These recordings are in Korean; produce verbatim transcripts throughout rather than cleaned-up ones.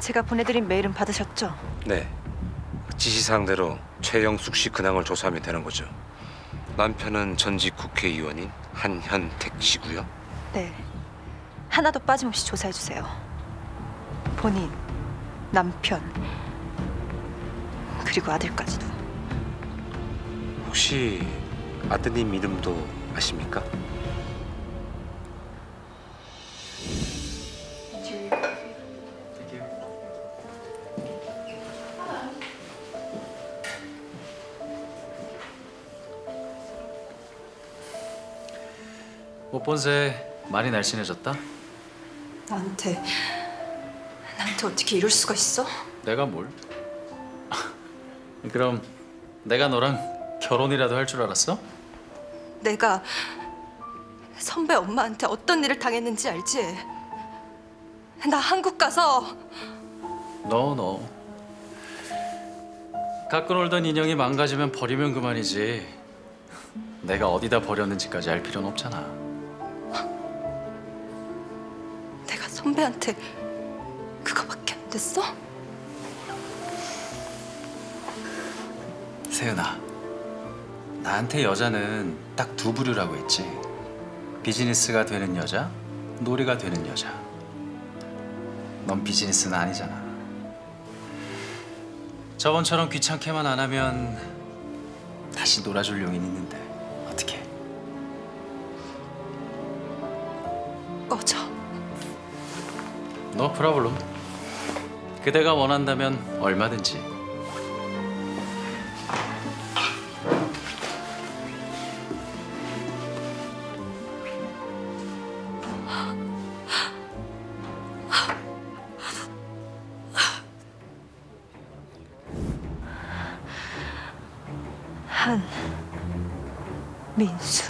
제가 보내드린 메일은 받으셨죠? 네. 지시사항대로 최영숙 씨 근황을 조사하면 되는 거죠. 남편은 전직 국회의원인 한현택 씨고요. 네. 하나도 빠짐없이 조사해주세요. 본인, 남편, 그리고 아들까지도. 혹시 아드님 이름도 아십니까? 못 본 새 많이 날씬해졌다? 나한테, 나한테 어떻게 이럴 수가 있어? 내가 뭘? 그럼 내가 너랑 결혼이라도 할 줄 알았어? 내가 선배 엄마한테 어떤 일을 당했는지 알지? 나 한국 가서 너 너. 갖고 놀던 인형이 망가지면 버리면 그만이지. 내가 어디다 버렸는지까지 알 필요는 없잖아. 내가 선배한테 그거밖에 안 됐어? 세은아, 나한테 여자는 딱 두 부류라고 했지. 비즈니스가 되는 여자, 놀이가 되는 여자. 넌 비즈니스는 아니잖아. 저번처럼 귀찮게만 안 하면 다시 놀아줄 용인 있는데 어떻게? 꺼져. 너 프라블럼. 그대가 원한다면 얼마든지. 한민수.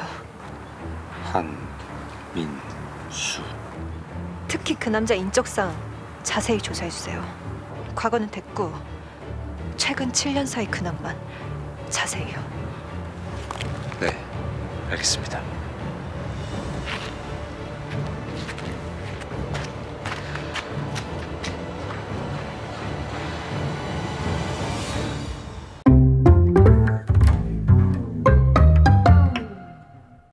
한민수. 특히 그 남자 인적사항 자세히 조사해주세요. 과거는 됐고 최근 칠 년 사이 근황만 자세히요. 네, 알겠습니다.